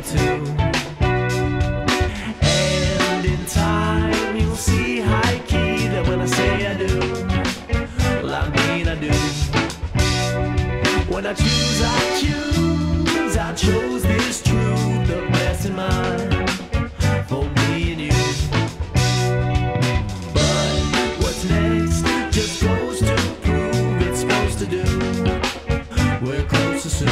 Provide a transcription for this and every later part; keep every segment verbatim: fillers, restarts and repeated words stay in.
too. And in time you'll see high key that when I say I do, well I mean I do. When I choose, I choose, I chose this truth, the best in mind for me and you. But what's next just goes to prove it's supposed to do. We're closer soon.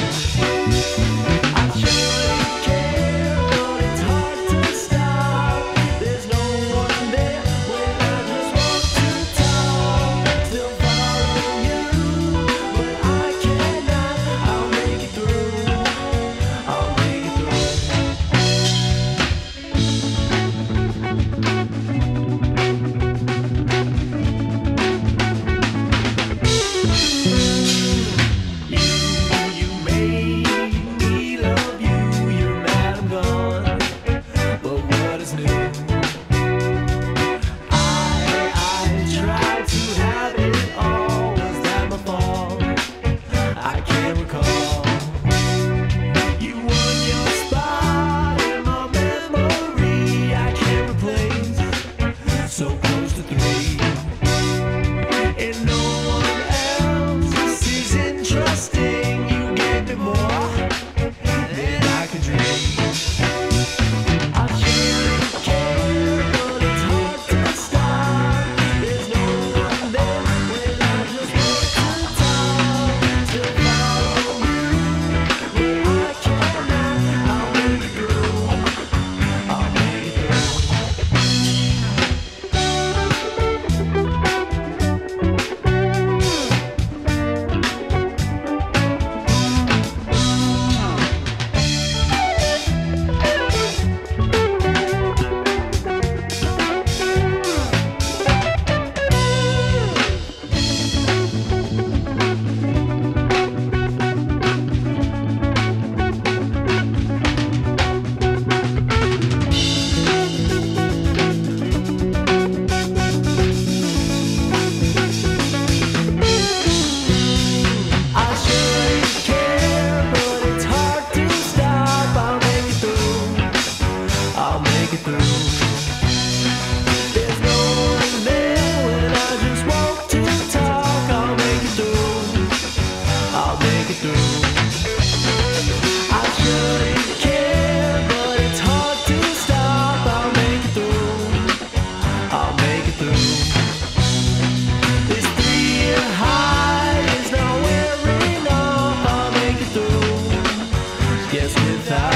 I surely care, but it's hard to stop. There's no one there when I just want to talk. Still follow you, but I cannot. I'll make it through. I'll make it You, you made me love you. You're mad I'm gone, but what is new? I, I tried to have it all. Was that my fault? I can't recall. You won your spot in my memory. I can't replace. So close to three. And no one else is interesting. You gave me more than I could dream. I surely care, but it's hard to stop. There's no one there when I just want to talk. Still follow you, but I cannot. I'll make it through. I'll make it through. I surely care, but it's hard to stop. I'll make it through. I'll make it through. There's no one there when I just want to talk. I'll make it through. I'll make it through. I surely care, but it's hard to stop. I'll make it through. I'll make it through. This three-year high is not wearing off. I'll make it through. Guess without